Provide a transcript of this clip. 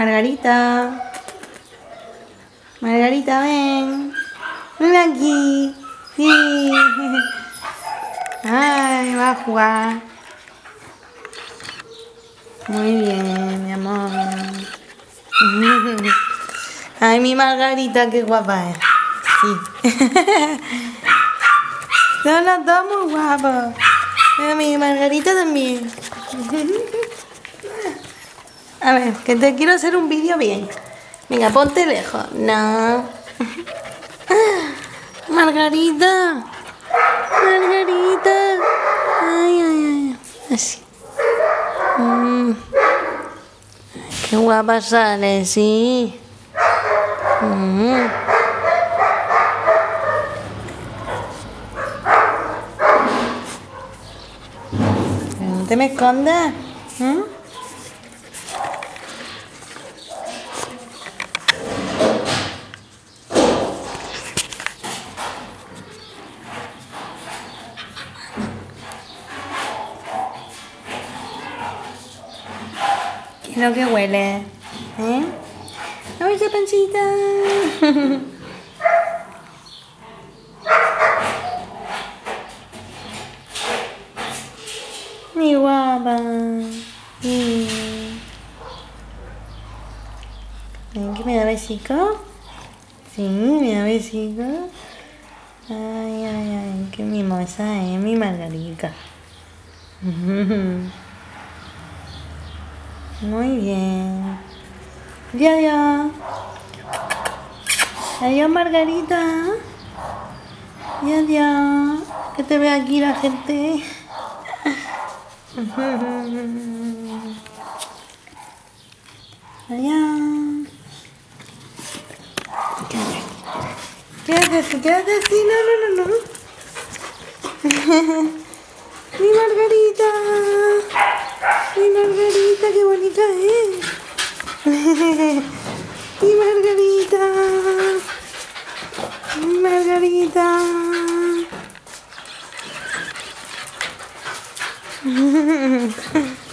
Margarita. Margarita, ven. Ven aquí. Sí. Ay, va a jugar. Muy bien, mi amor. Ay, mi Margarita, qué guapa es. Sí. Son los dos muy guapos. Mi Margarita también. A ver, que te quiero hacer un vídeo bien. Venga, ponte lejos. No. Margarita. Margarita. Ay, ay, ay. Así. Qué guapa sale, sí. No te me escondas. ¿Qué es lo que huele? ¿Eh? ¡Ay, esa pancita! Mi guapa. ¿Ven que me da besico? Sí, me da besico. Ay, ay, ay, qué mimosa es mi Margarita. Muy bien. Adiós. Adiós, Margarita. Y adiós. Que te ve aquí la gente. Adiós. ¿Qué haces? ¿Qué haces? Sí, no. Mi Margarita. Mi Margarita, qué bonita es. Mi Margarita. Mi Margarita.